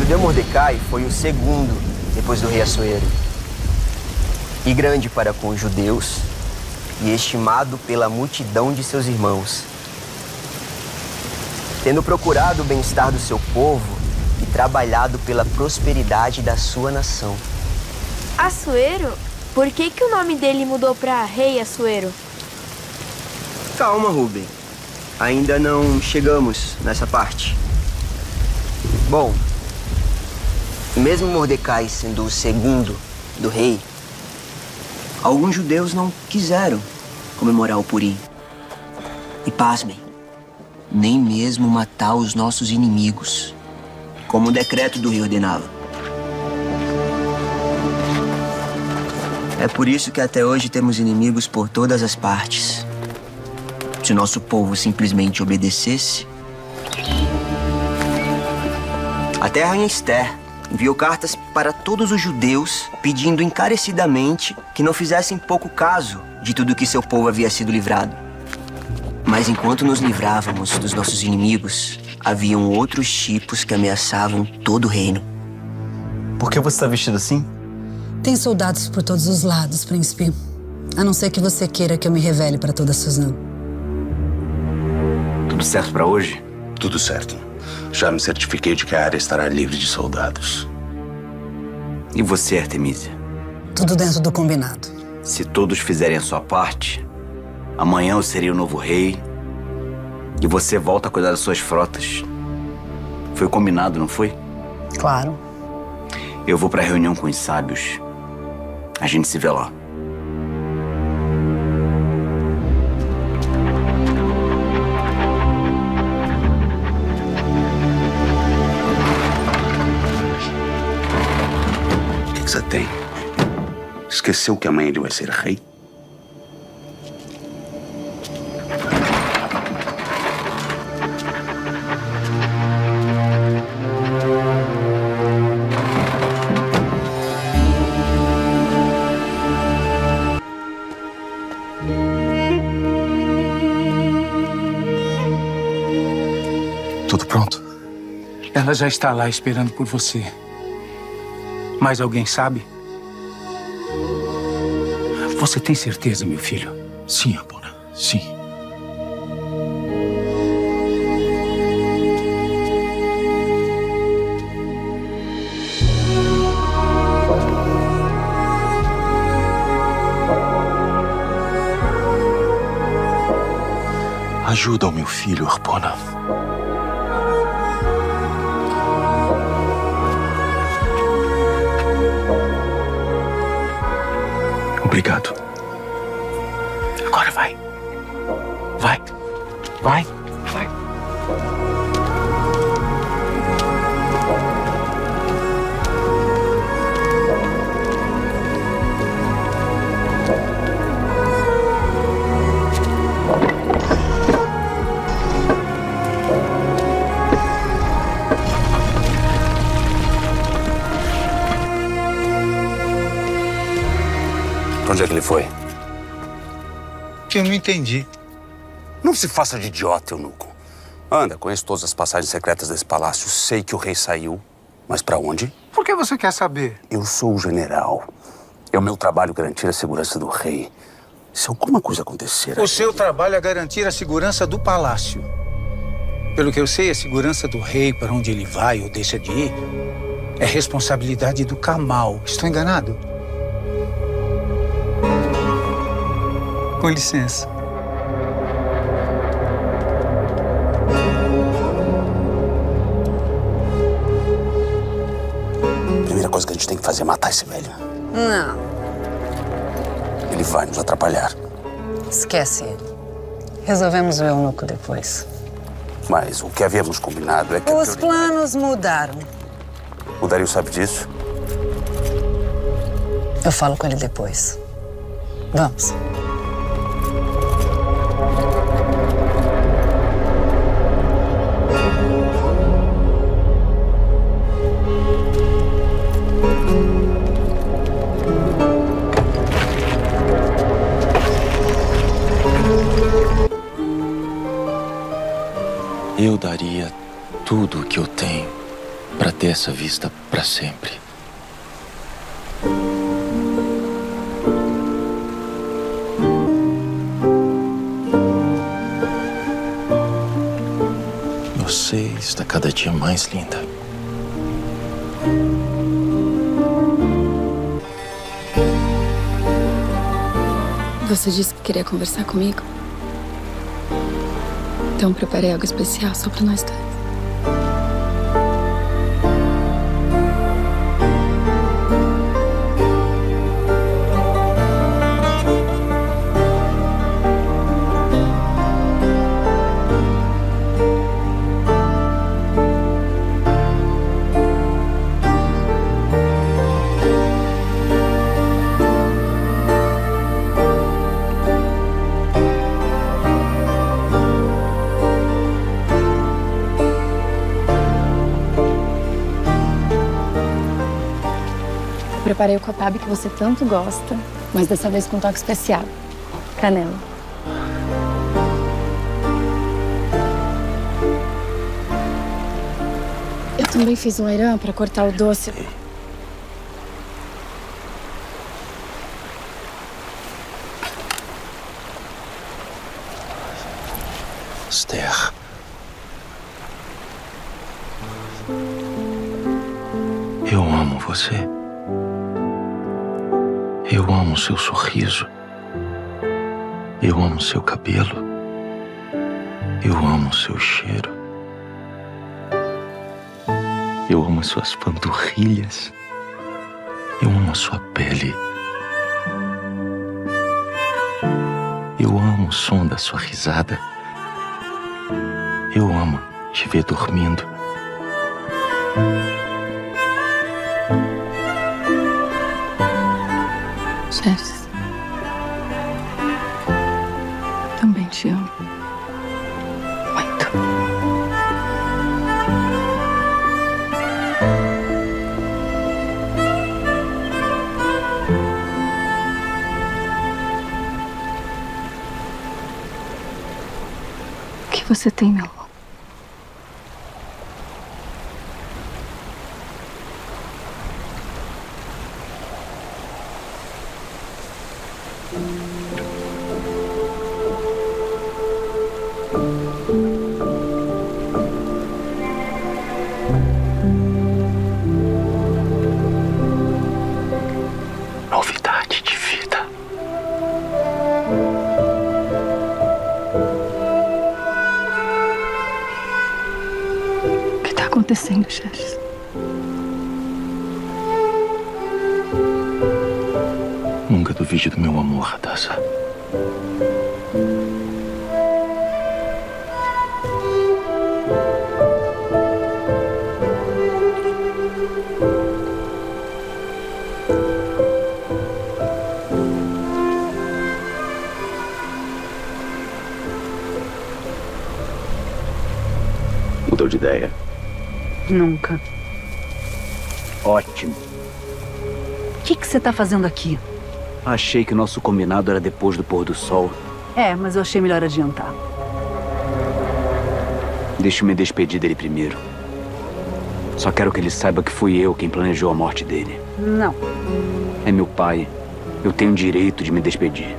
judeu Mordecai foi o segundo depois do rei Assuero. E grande para com os judeus e estimado pela multidão de seus irmãos. Tendo procurado o bem-estar do seu povo e trabalhado pela prosperidade da sua nação. Assuero? Por que o nome dele mudou para Rei Assuero? Calma, Rubem. Ainda não chegamos nessa parte. Bom, mesmo Mordecai sendo o segundo do rei, alguns judeus não quiseram comemorar o Purim. E pasmem, nem mesmo matar os nossos inimigos, como o decreto do rei ordenava. É por isso que até hoje temos inimigos por todas as partes. Se nosso povo simplesmente obedecesse... Até a rainha Esther enviou cartas para todos os judeus pedindo encarecidamente que não fizessem pouco caso de tudo que seu povo havia sido livrado. Mas enquanto nos livrávamos dos nossos inimigos, haviam outros tipos que ameaçavam todo o reino. Por que você está vestido assim? Tem soldados por todos os lados, príncipe. A não ser que você queira que eu me revele para toda Suzã. Tudo certo para hoje? Tudo certo. Já me certifiquei de que a área estará livre de soldados. E você, Artemisia? Tudo dentro do combinado. Se todos fizerem a sua parte, amanhã eu serei o novo rei e você volta a cuidar das suas frotas. Foi combinado, não foi? Claro. Eu vou para a reunião com os sábios. A gente se vê lá. O que você tem? Esqueceu que amanhã ele vai ser rei? Tudo pronto? Ela já está lá esperando por você. Mais alguém sabe? Você tem certeza, meu filho? Sim, Abuna. Sim. Ajuda o meu filho, Harpona. Obrigado. Agora vai. Vai. Vai. Vai. Onde é que ele foi? Que eu não entendi. Não se faça de idiota, eunuco. Anda, conheço todas as passagens secretas desse palácio. Sei que o rei saiu. Mas pra onde? Por que você quer saber? Eu sou o general. É o meu trabalho garantir a segurança do rei. Se alguma coisa acontecer... O seu trabalho é garantir a segurança do palácio. Pelo que eu sei, a segurança do rei, para onde ele vai ou deixa de ir, é responsabilidade do Kamal. Estou enganado? Com licença. A primeira coisa que a gente tem que fazer é matar esse velho. Não. Ele vai nos atrapalhar. Esquece ele. Resolvemos o eunuco depois. Mas o que havíamos combinado é que... Os planos mudaram. O Dario sabe disso? Eu falo com ele depois. Vamos. Eu daria tudo o que eu tenho para ter essa vista para sempre. Você está cada dia mais linda. Você disse que queria conversar comigo? Então preparei algo especial só para nós dois. Preparei o cotabe que você tanto gosta, mas dessa vez com um toque especial. Canela. Eu também fiz um airã para cortar o doce. Esther. Eu amo você. Eu amo seu sorriso. Eu amo seu cabelo. Eu amo seu cheiro. Eu amo suas panturrilhas. Eu amo a sua pele. Eu amo o som da sua risada. Eu amo te ver dormindo. Jess, também te amo. Muito. O que você tem, meu amor? Novidade de vida. O que está acontecendo, Jess? Nunca duvide do meu amor, Radassa. Mudou de ideia? Nunca. Ótimo. O que você tá fazendo aqui? Achei que o nosso combinado era depois do pôr do sol. É, mas eu achei melhor adiantar. Deixa eu me despedir dele primeiro. Só quero que ele saiba que fui eu quem planejou a morte dele. Não. É meu pai. Eu tenho o direito de me despedir.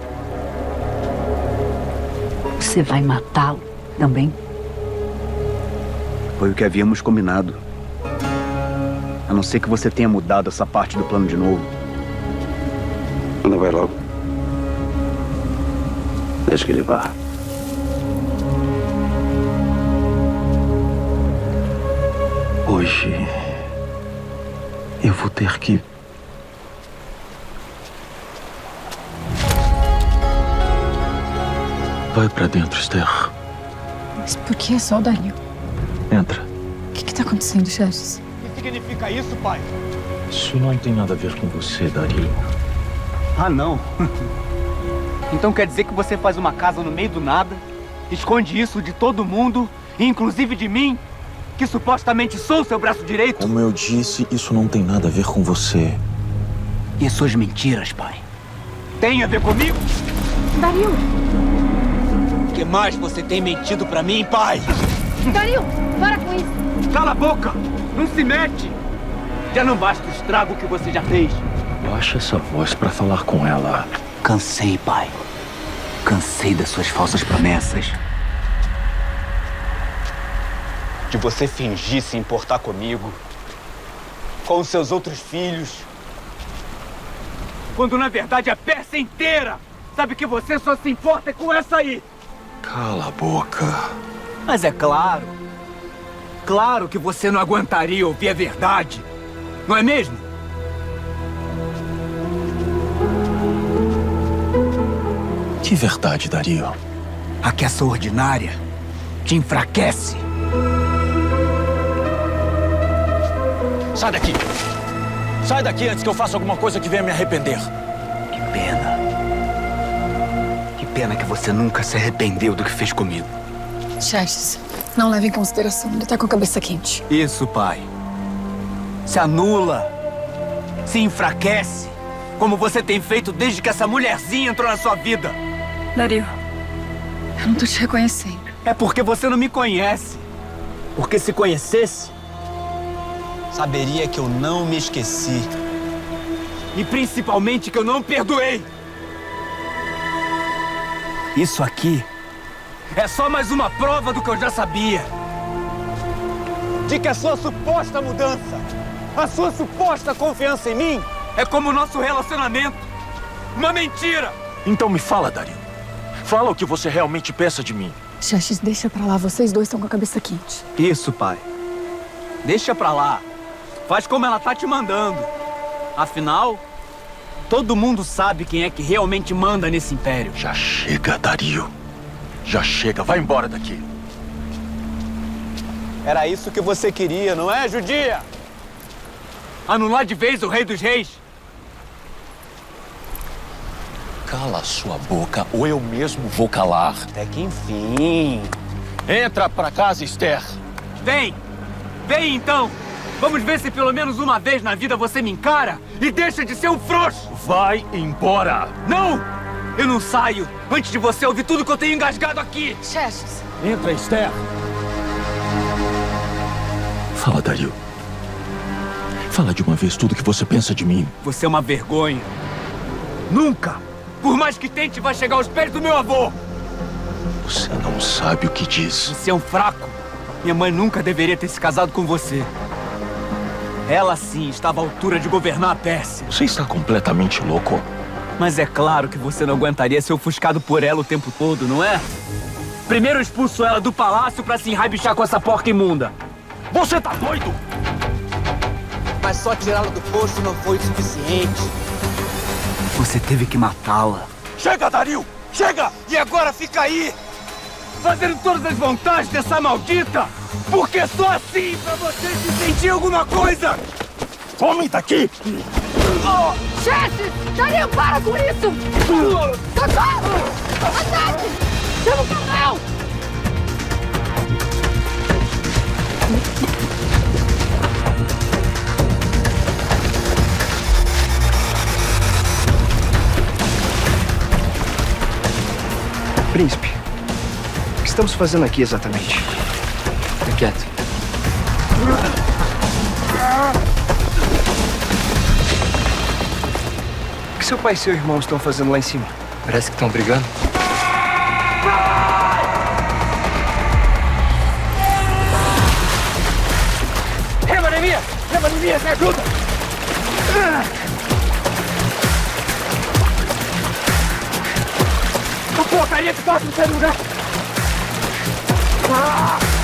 Você vai matá-lo também? Foi o que havíamos combinado. A não ser que você tenha mudado essa parte do plano de novo. Não vai logo. Deixa que ele vá. Hoje eu vou ter que... Vai pra dentro, Esther. Mas por que é só o Dario? Entra. O que tá acontecendo, Jess? O que significa isso, pai? Isso não tem nada a ver com você, Dario. Ah, não. Então quer dizer que você faz uma casa no meio do nada, esconde isso de todo mundo, inclusive de mim, que supostamente sou seu braço direito? Como eu disse, isso não tem nada a ver com você. E suas mentiras, pai? Tem a ver comigo? Dario! O que mais você tem mentido pra mim, pai? Dario, para com isso! Cala a boca! Não se mete! Já não basta o estrago que você já fez. Baixa essa voz pra falar com ela. Cansei, pai. Cansei das suas falsas promessas. De você fingir se importar comigo, com os seus outros filhos, quando na verdade a peça inteira sabe que você só se importa com essa aí. Cala a boca. Mas é claro que você não aguentaria ouvir a verdade, não é mesmo? Que verdade, Dario? A que essa ordinária te enfraquece. Sai daqui! Sai daqui antes que eu faça alguma coisa que venha me arrepender. Que pena. Que pena que você nunca se arrependeu do que fez comigo. Xerxes, não leve em consideração. Ele tá com a cabeça quente. Isso, pai. Se anula. Se enfraquece. Como você tem feito desde que essa mulherzinha entrou na sua vida. Dario, eu não tô te reconhecendo. É porque você não me conhece. Porque se conhecesse, saberia que eu não me esqueci. E principalmente que eu não perdoei. Isso aqui é só mais uma prova do que eu já sabia. De que a sua suposta mudança, a sua suposta confiança em mim, é como o nosso relacionamento. Uma mentira. Então me fala, Dario. Fala o que você realmente pensa de mim. Xerxes, deixa pra lá. Vocês dois estão com a cabeça quente. Isso, pai. Deixa pra lá. Faz como ela tá te mandando. Afinal, todo mundo sabe quem é que realmente manda nesse império. Já chega, Dario. Já chega. Vai embora daqui. Era isso que você queria, não é, judia? Anular de vez o rei dos reis? Cala a sua boca ou eu mesmo vou calar. Até que enfim. Entra pra casa, Esther. Vem! Vem então! Vamos ver se pelo menos uma vez na vida você me encara e deixa de ser um frouxo! Vai embora! Não! Eu não saio antes de você ouvir tudo que eu tenho engasgado aqui! Xerxes! Entra, Esther! Fala, Dario. Fala de uma vez tudo que você pensa de mim. Você é uma vergonha. Nunca, por mais que tente, vai chegar aos pés do meu avô! Você não sabe o que diz. Você é um fraco. Minha mãe nunca deveria ter se casado com você. Ela, sim, estava à altura de governar a Pérsia. Você está completamente louco. Mas é claro que você não aguentaria ser ofuscado por ela o tempo todo, não é? Primeiro eu expulso ela do palácio pra se enraibichar com essa porca imunda. Você tá doido? Mas só tirá-la do posto não foi o suficiente. Você teve que matá-la. Chega, Dario! Chega! E agora fica aí, fazendo todas as vontades dessa maldita! Porque só assim pra você se sentir alguma coisa! Some daqui! Xerxes! Dario, para com isso! Socorro! Ataque! Chama o canal! Príncipe, o que estamos fazendo aqui exatamente? Fica quieto. O que seu pai e seu irmão estão fazendo lá em cima? Parece que estão brigando. Rema, Neemias! Rema, Neemias, me ajuda! A porcaria que passa no seu lugar!